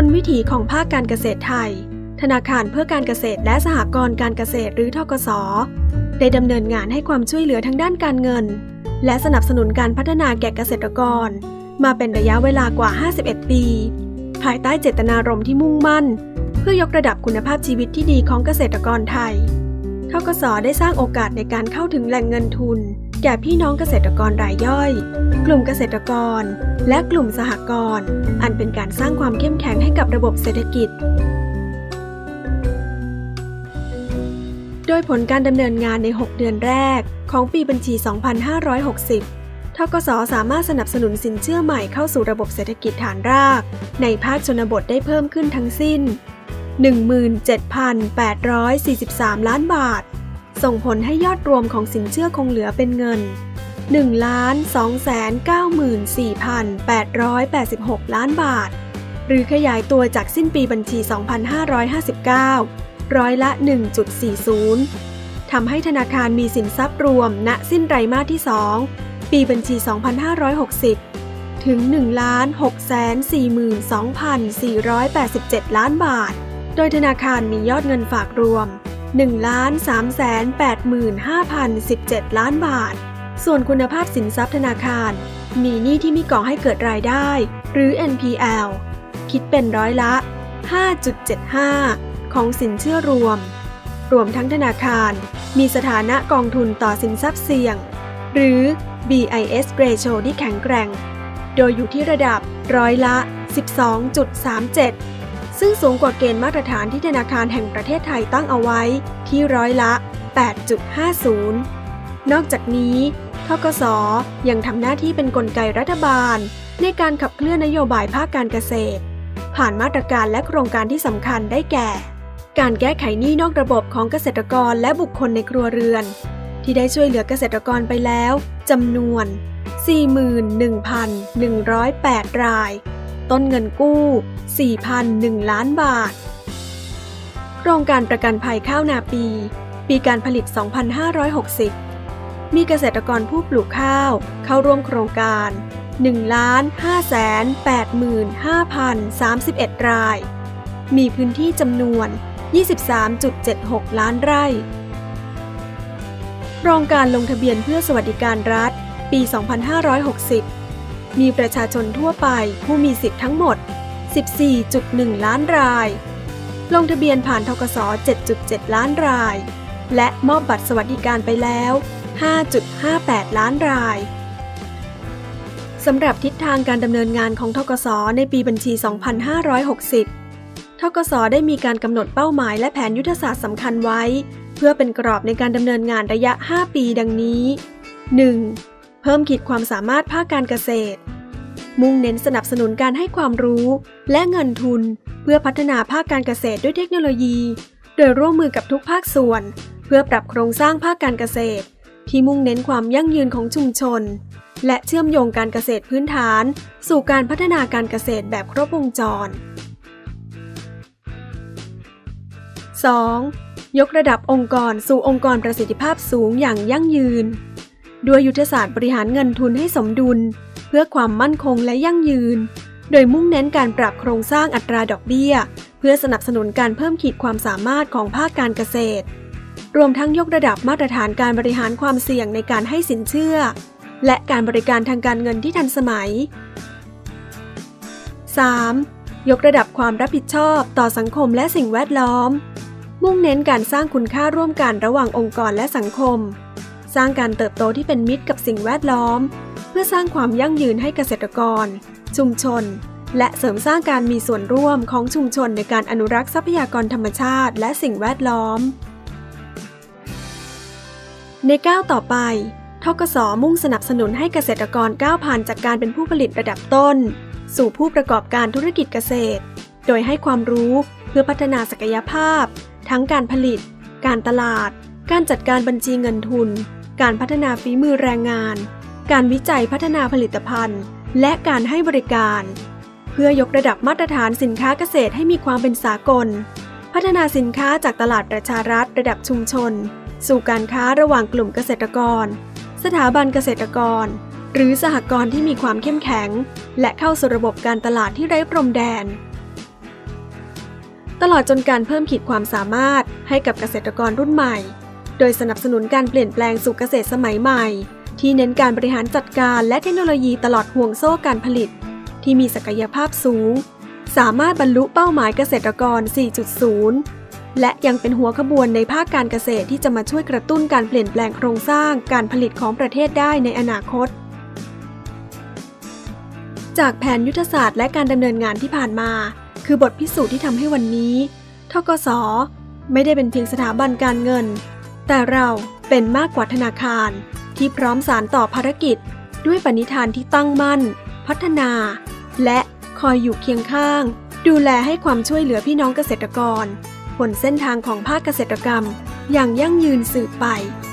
นวิถีของภาคการเกษตรไทยธนาคารเพื่อการเกษตรและสหกรณ์การเกษตรหรือธกส.ได้ดำเนินงานให้ความช่วยเหลือทางด้านการเงินและสนับสนุนการพัฒนาแก่เกษตรกรมาเป็นระยะเวลากว่า 51 ปีภายใต้เจตนารมณ์ที่มุ่งมั่นเพื่อยกระดับคุณภาพชีวิตที่ดีของเกษตรกรไทยธกส.ได้สร้างโอกาสในการเข้าถึงแหล่งเงินทุนแก่พี่น้องเกษตรกรรายย่อยกลุ่มเกษตรกรและกลุ่มสหกรณ์อันเป็นการสร้างความเข้มแข็งให้กับระบบเศรษฐกิจโดยผลการดำเนินงานใน 6 เดือนแรกของปีบัญชี 2560 ธกส.สามารถสนับสนุนสินเชื่อใหม่เข้าสู่ระบบเศรษฐกิจฐานรากในภาคชนบทได้เพิ่มขึ้นทั้งสิ้น 17,843 ล้านบาทส่งผลให้ยอดรวมของสินเชื่อคงเหลือเป็นเงิน 1,294,886 ล้านบาทหรือขยายตัวจากสิ้นปีบัญชี 2559 ร้อยละ 1.40 ทำให้ธนาคารมีสินทรัพย์รวมณสิ้นไตรมาสที่ 2 ปีบัญชี 2560 ถึง 1,642,487 ล้านบาทโดยธนาคารมียอดเงินฝากรวม 1,385,017 ล้านบาทส่วนคุณภาพสินทรัพย์ธนาคารมีหนี้ที่ไม่ก่อให้เกิดรายได้หรือ NPL คิดเป็นร้อยละ 5.75 ของสินเชื่อรวมทั้งธนาคารมีสถานะกองทุนต่อสินทรัพย์เสี่ยงหรือ BIS Ratio ที่แข็งแกร่งโดยอยู่ที่ระดับร้อยละ 12.37 ซึ่งสูงกว่าเกณฑ์มาตรฐานที่ธนาคารแห่งประเทศไทยตั้งเอาไว้ที่ร้อยละ 8.50 นอกจากนี้ธกส.ยังทำหน้าที่เป็นกลไกรัฐบาลในการขับเคลื่อนนโยบายภาคการเกษตรผ่านมาตรการและโครงการที่สำคัญได้แก่การแก้ไขหนี้นอกระบบของเกษตรกรและบุคคลในครัวเรือนที่ได้ช่วยเหลือเกษตรกรไปแล้วจำนวน 41,108 รายต้นเงินกู้ 4,001 ล้านบาทโครงการประกันภัยข้าวนาปีการผลิต 2560 มีเกษตรกรผู้ปลูกข้าวเข้าร่วมโครงการ 1,585,031 รายมีพื้นที่จำนวน 23.76 ล้านไร่โครงการลงทะเบียนเพื่อสวัสดิการรัฐปี 2560 มีประชาชนทั่วไปผู้มีสิทธิ์ทั้งหมด 14.1 ล้านรายลงทะเบียนผ่านธกส. 7.7 ล้านรายและมอบบัตรสวัสดิการไปแล้ว 5.58 ล้านรายสำหรับทิศทางการดำเนินงานของธกส.ในปีบัญชี 2560 ธกส.ได้มีการกำหนดเป้าหมายและแผนยุทธศาสตร์สำคัญไว้เพื่อเป็นกรอบในการดำเนินงานระยะ 5 ปีดังนี้ 1. เพิ่มขีดความสามารถภาคการเกษตรมุ่งเน้นสนับสนุนการให้ความรู้และเงินทุนเพื่อพัฒนาภาคการเกษตรด้วยเทคโนโลยีโดยร่วมมือกับทุกภาคส่วนเพื่อปรับโครงสร้างภาคการเกษตรที่มุ่งเน้นความยั่งยืนของชุมชนและเชื่อมโยงการเกษตรพื้นฐานสู่การพัฒนาการเกษตรแบบครบวงจร 2. ยกระดับองค์กรสู่องค์กรประสิทธิภาพสูงอย่างยั่งยืนด้วยยุทธศาสตร์บริหารเงินทุนให้สมดุลเพื่อความมั่นคงและยั่งยืนโดยมุ่งเน้นการปรับโครงสร้างอัตราดอกเบี้ยเพื่อสนับสนุนการเพิ่มขีดความสามารถของภาคการเกษตรรวมทั้งยกระดับมาตรฐานการบริหารความเสี่ยงในการให้สินเชื่อและการบริการทางการเงินที่ทันสมัย 3. ยกระดับความรับผิดชอบต่อสังคมและสิ่งแวดล้อมมุ่งเน้นการสร้างคุณค่าร่วมกันระหว่างองค์กรและสังคมสร้างการเติบโตที่เป็นมิตรกับสิ่งแวดล้อมเพื่อสร้างความยั่งยืนให้เกษตรกรชุมชนและเสริมสร้างการมีส่วนร่วมของชุมชนในการอนุรักษ์ทรัพยากรธรรมชาติและสิ่งแวดล้อมในก้าวต่อไปธกส.มุ่งสนับสนุนให้เกษตรกรก้าวผ่านจากการเป็นผู้ผลิตระดับต้นสู่ผู้ประกอบการธุรกิจเกษตรโดยให้ความรู้เพื่อพัฒนาศักยภาพทั้งการผลิตการตลาดการจัดการบัญชีเงินทุนการพัฒนาฝีมือแรงงานการวิจัยพัฒนาผลิตภัณฑ์และการให้บริการเพื่อยกระดับมาตรฐานสินค้าเกษตรให้มีความเป็นสากลพัฒนาสินค้าจากตลาดประชารัฐระดับชุมชนสู่การค้าระหว่างกลุ่มเกษตรกรสถาบันเกษตรกรหรือสหกรณ์ที่มีความเข้มแข็งและเข้าสู่ระบบการตลาดที่ไร้พรมแดนตลอดจนการเพิ่มขีดความสามารถให้กับเกษตรกรรุ่นใหม่โดยสนับสนุนการเปลี่ยนแปลงสู่เกษตรสมัยใหม่ที่เน้นการบริหารจัดการและเทคโนโลยีตลอดห่วงโซ่การผลิตที่มีศักยภาพสูงสามารถบรรลุเป้าหมายเกษตรกร 4.0 และยังเป็นหัวขบวนในภาคการเกษตรที่จะมาช่วยกระตุ้นการเปลี่ยนแปลงโครงสร้างการผลิตของประเทศได้ในอนาคตจากแผนยุทธศาสตร์และการดำเนินงานที่ผ่านมาคือบทพิสูจน์ที่ทำให้วันนี้ธกส.ไม่ได้เป็นเพียงสถาบันการเงินแต่เราเป็นมากกว่าธนาคารที่พร้อมสานต่อภารกิจด้วยปณิธานที่ตั้งมั่นพัฒนาและคอยอยู่เคียงข้างดูแลให้ความช่วยเหลือพี่น้องเกษตรกรบนเส้นทางของภาคเกษตรกรรมอย่างยั่งยืนสืบไป